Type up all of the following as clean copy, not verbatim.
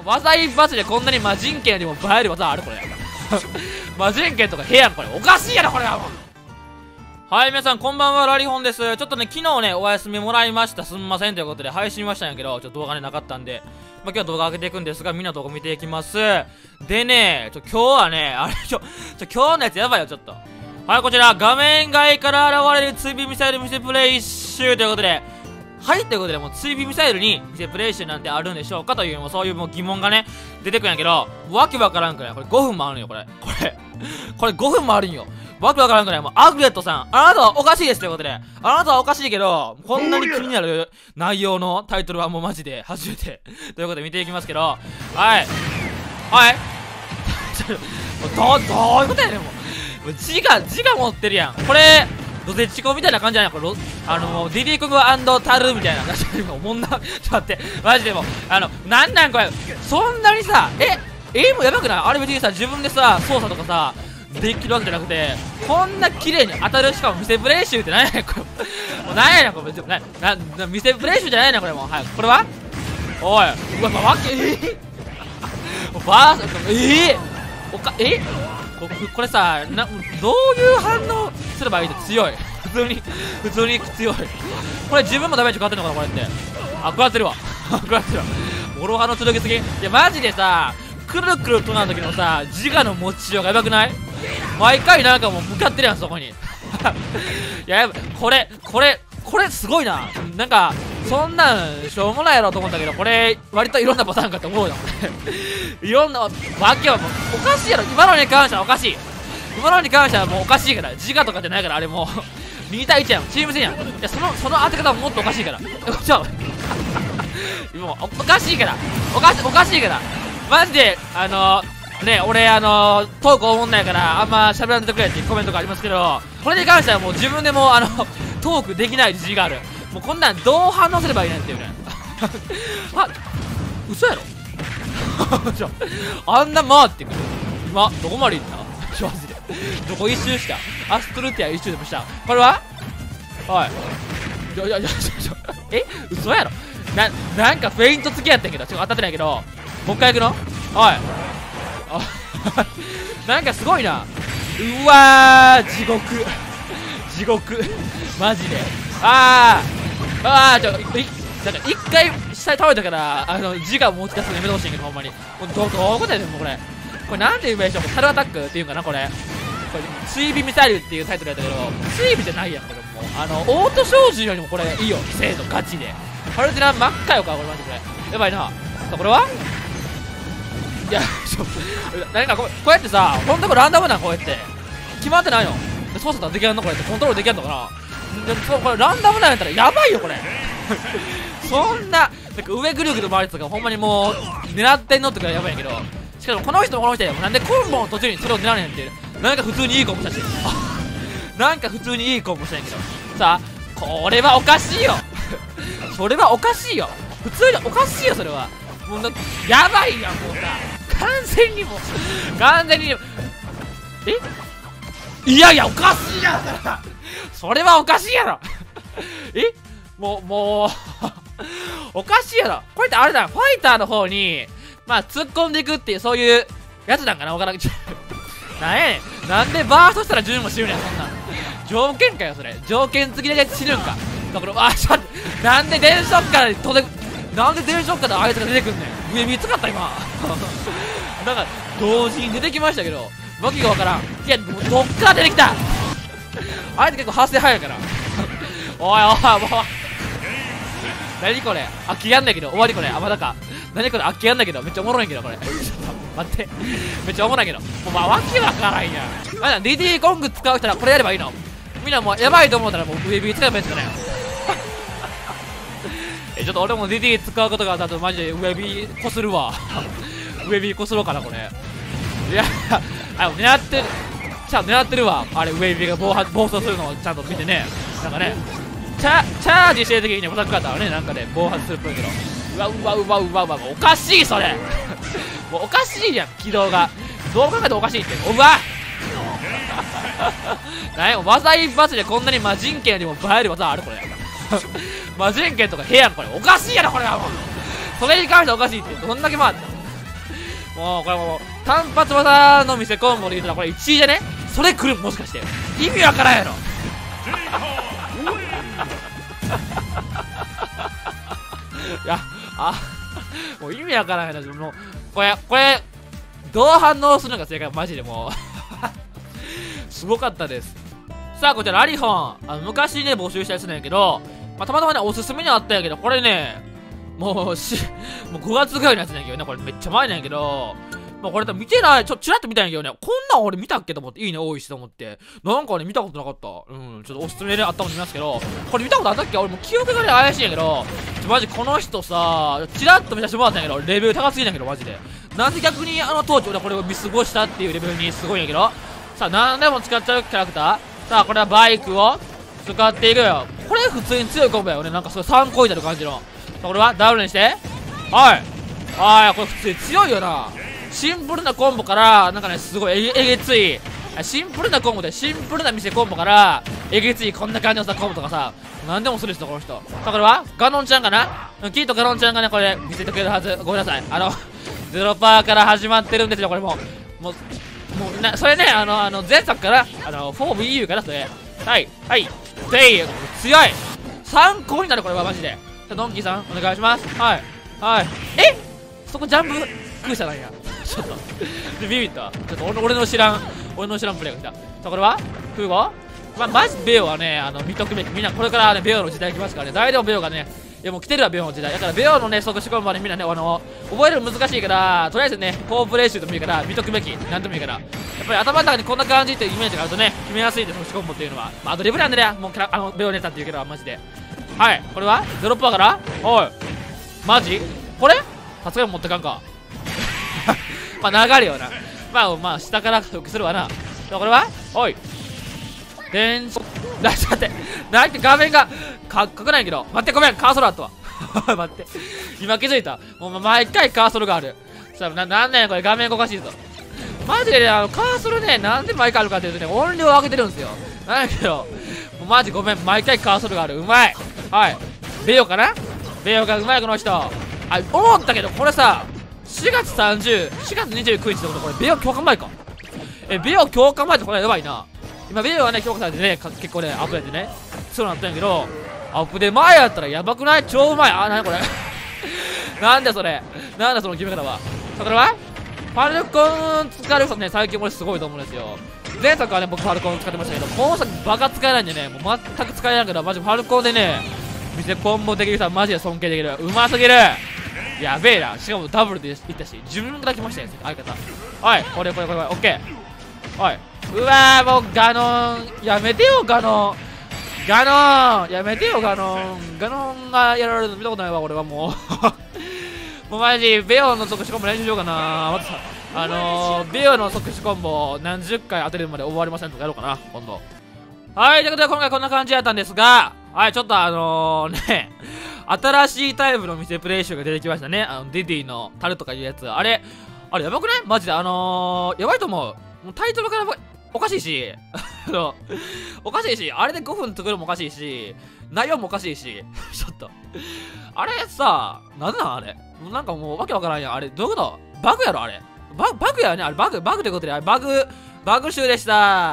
技一発でこんなに魔人剣よりも映える技あるこれ。魔人剣とか部屋んこれ。おかしいやろこれは。はい、皆さんこんばんは、ラリホンです。ちょっとね、昨日ね、お休みもらいました。すんませんということで配信ましたんやけど、ちょっと動画ね、なかったんで、今日は動画上げていくんですが、みんなの動画見ていきます。でね、今日はね、今日のやつやばいよ、ちょっと。はい、こちら、画面外から現れる追尾ミサイル見せプレイ集ということで、はい、ということで、もう追尾ミサイルに見せプレイ集なんてあるんでしょうかという、もうそういうもう疑問がね、出てくるんやけど、わけわからんくらい、これ5分もあるんよ、これ5分もあるんよ。わけわからんくらい、もうアグレットさん、あなたはおかしいですということで、あなたはおかしいけど、こんなに気になる内容のタイトルはもうマジで初めてということで見ていきますけど、はい。はい。どういうことやねん、もう。字が持ってるやん。これ、ドゼチコみたいな感じじゃないこれ、ディディコグタルみたいな感じで、もう、もんな、ちょっと待って、マジでもう、なんなんこれ、そんなにさ、もうやばくないあれ別にさ、自分でさ、操作とかさ、できるわけじゃなくて、こんな綺麗に当たる、しかも見せプレイ集って何やねん、これ。もう何やねん、これ。見せプレイ集じゃないねん、これもう。はい、これはおい、うわ、わけ、バース、これさ、どういう反応すればいいの強い。普通に強い。これ自分もダメージ変わってんのかな、これって。あ、食らってるわ。食らってるわ。モロハの剣すぎ。いや、マジでさ、くるくるとなる時のさ、自我の持ちようがやばくない？毎回なんかもう向かってるやん、そこに。いや、これすごいな。なんか、そんなんしょうもないやろと思ったけど、これ、割といろんなパターンかと思うよ、これ。いろんな、わけはもう、おかしいやろ。今のに関してはおかしい。今のに関してはもうおかしいから。自我とかじゃないから、あれもう、2対1やん。チーム戦やん。いや、その当て方ももっとおかしいから。もう、おかしいから。おかしいから。マジで、ね、俺、トークおもんないから、あんま喋らんでくれってコメントがありますけど、これに関してはもう自分でも、トークできない自信がある。もうこんなんどう反応すればいいねんっていうね。嘘やろあんな回ってくる。今、どこまで行ったマジで。どこ一周したアストルティア一周でもした。これはおい。嘘やろなんかフェイント付きやったんけど、当たってないけど、もう一回行くのおい。なんかすごいな。うわー、地獄マジで。なんか一回下に倒れたから自我持ち出すのやめてほしいけど、ほんまにどういうことやねん。もうこれなんて言うべきでしょう。サルアタックっていうんかな、これ追尾ミサイルっていうタイトルやったけど、追尾じゃないやん。これもうオート照準よりもこれいいよ、精度ガチで。パルティナ真っ赤よか、これマジで。やばいな。これはいや、何かこうやってさ、ほんとこれランダムなん、こうやって決まってないの操作できるのこれってコントロールできるのかな。これランダムなんやったらやばいよこれ。そんなか上ぐるぐる回るとかほんまにもう狙ってんのってくらいやばいんやけど、しかもこの人やなんでコンボの途中にそれを狙わねんって。なんか普通にいいコンボしたしなんか普通にいいコンボしたんやけどさあ、これはおかしいよそれはおかしいよ、普通におかしいよ、それはもうやばいやん、もうさ完全にいやおかしいやんそれはおかしいやろもうおかしいやろ。これってあれだ、ファイターの方にまあ突っ込んでいくっていうそういうやつなんかな、わからん。なんやねん、なんでバーストしたら10も死ぬねん、そんなん条件かよ、それ条件付きで死ぬんか。だからちょっとなんで電飾からなんで電飾からあいつが出てくんねん。上見つかった今なんか同時に出てきましたけどわけがわからん。いやどっから出てきたあいつ結構発生早いからおいもう何これ、あっきやんだけど終わりこれ。まだか。何これ、あっきやんだけどめっちゃおもろいんけどこれちょっと待って、めっちゃおもろいけどもうわけわからんやん。なんだディディコング使う人はこれやればいいの。みんなもうやばいと思ったらもうウェビー使えばいいんですかねちょっと俺もディディ使うことがあったとマジでウェビーこするわウェビーこすろうかなこれ。いや狙ってるわあれ。ウェビーが暴走するのをちゃんと見てね。なんかねチャージしてる時にね、小田方はねなんかで暴発するっぽいけど、うわおかしいそれもうおかしいやん、軌道がどう考えてもおかしいって。うわ何や技一発でこんなに魔人剣よりも映える技あるこれ魔人剣とか部屋んこれ。おかしいやろこれはもう。それに関しておかしいってどんだけ回ったもうこれもう単発技の店コンボで言うたらこれ1位じゃね。それ来るもしかして意味わからんやろいやもう意味わからんやろ。もうこれどう反応するのが正解。マジでもうすごかったです。さあこちらラリホン昔ね募集したやつなんやけど、たまたまねおすすめにあったんやけど、これねもう5月ぐらいのやつなんやけどね。これめっちゃ前なんやけど、これ多分見てない、チラッと見たんやけどね、こんなん俺見たっけと思って、いいね多いしと思って、なんかね、見たことなかった。ちょっとおすすめであったもん見ますけど、これ見たことあったっけ。俺もう記憶がね、怪しいんやけど、マジこの人さ、チラッと見させてもらったんやけど、レベル高すぎんやけど、マジで。なんで逆に当時俺これを見過ごしたっていうレベルにすごいんやけど、さあ、何でも使っちゃうキャラクター。さあ、これはバイクを使っていくよ。これ普通に強いコンボやよね。なんかそれ参考になる感じの。さあ、これはダブルにして、はい。これ普通に強いよな。シンプルなコンボから、なんかね、すごいえげつい。シンプルなコンボで、シンプルな店コンボから、えげついこんな感じのさ、コンボとかさ、なんでもする人、この人。さあ、これはガノンちゃんかな。きっとガノンちゃんがね、これ、見せてくれるはず。ごめんなさい。ゼロパーから始まってるんですよ、これもう。それね、前作から、4VU かな、それ。はい、強い参考になる、これはマジで。ドンキーさん、お願いします。はい。そこジャンプ空車なんや。ちょっとビビった。ちょっと俺の知らんプレイが来た。さあこれはフーゴ。マジベオはね見とくべき。みんなこれからねベオの時代来ますからね。誰でもベオがね、いやもう来てるわベオの時代だから。ベオのね即死コンボはねみんなね覚えるの難しいから、とりあえずねコープ練習でもいいから見とくべき。なんでもいいからやっぱり頭の中にこんな感じっていうイメージがあるとね決めやすいんで、即死コンボっていうのはアドリブなんでね。もうベオネタって言うけどマジで。はい、これはゼロパーから。おいマジこれさすがに持ってかんか流れよな。下から復帰するわな。これはおい電子ちょっと待って、なんて画面がかくないけど。待って、ごめんカーソルあったわ待って、今気づいた。もう毎回カーソルがある。さあなんだよこれ、画面おかしいぞマジでね。カーソルね、なんで毎回あるかっていうとね、音量を上げてるんですよ。なんやけどもうマジごめん、毎回カーソルがある。うまい。はい、ベオかな。ベオがうまいこの人。思ったけどこれさ、4月29日ってことこれベオ強化前か。ベオ強化前ってこれやばいな。今ベオはね強化されてね結構ねアップデートでねそうなったんやけど、アップで前やったらやばくない？超うまい。なにこれなんだそれ、なんだその決め方は。さあこれはファルコン使える人ね最近俺すごいと思うんですよ。前作はね僕ファルコン使ってましたけど、今作バカ使えないんでね、もう全く使えないけど、マジファルコンでね店コンボできる人はマジで尊敬できる。うますぎる。やべえな。しかもダブルでいったし、自分が来ましたよ相方。はい、これオッケー。はい、うわーもうガノンやめてよ。ガノンやめてよ。ガノンがやられるの見たことないわ俺はもうもうマジベオの即死コンボ練習しようかな。ベオの即死コンボ何十回当てるまで終わりませんとかやろうかな今度。はい、ということで今回こんな感じやったんですが、はい、ちょっと新しいタイプの店プレイ集が出てきましたね。ディディのタルとかいうやつ。あれやばくないマジで。やばいと思う。もうタイトルからおかしいしおかしいし、あれで5分作るのもおかしいし、内容もおかしいしちょっとあれさ、なんなんあれ。なんかもうわけわからんやん。あれどういうこと？バグやろあれ。バグやねあれ。バグということで、バグ集でした。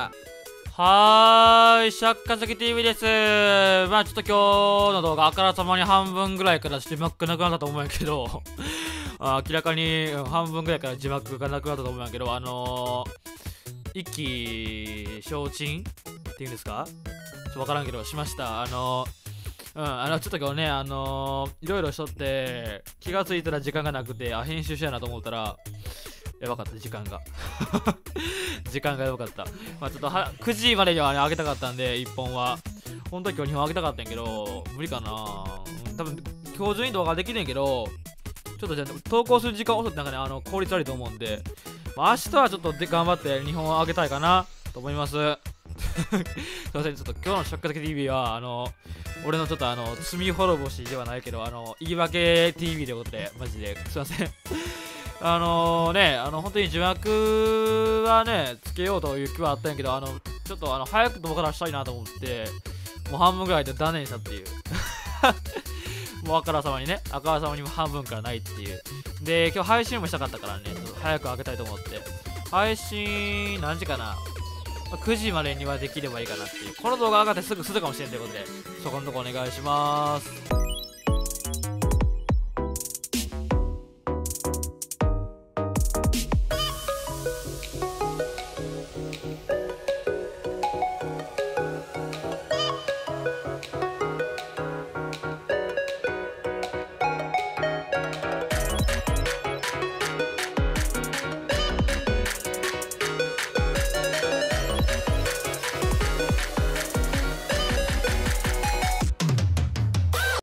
はーい、シャッカザキ TV です。ちょっと今日の動画、あからさまに半分ぐらいから字幕がなくなったと思うんやけど明らかに半分ぐらいから字幕がなくなったと思うんやけど、一気消沈っていうんですか、ちょっとわからんけどしました。ちょっと今日ね、いろいろしとって気がついたら時間がなくて、編集しやなと思ったらやばかった。時間がやばかった。ちょっと9時までにはね上げたかったんで、1本は本当は今日2本上げたかったんやけど無理かな。多分今日中に動画できねんけど、ちょっとじゃあ投稿する時間遅くてなんかね効率悪いと思うんで、明日はちょっと頑張って2本上げたいかなと思いますすいません、ちょっと今日のシャッカザキ TV は俺のちょっと罪滅ぼしではないけど言い訳 TV ということでマジですいません本当に字幕はねつけようという気はあったんやけど、ちょっと早く動画出したいなと思ってもう半分ぐらいで断念したっていうもうあからさまにも半分からないっていうで、今日配信もしたかったからね、 早く上げたいと思って。配信、何時かな、9時までにはできればいいかなっていう。この動画上がってすぐするかもしれんということで、そこのとこお願いします。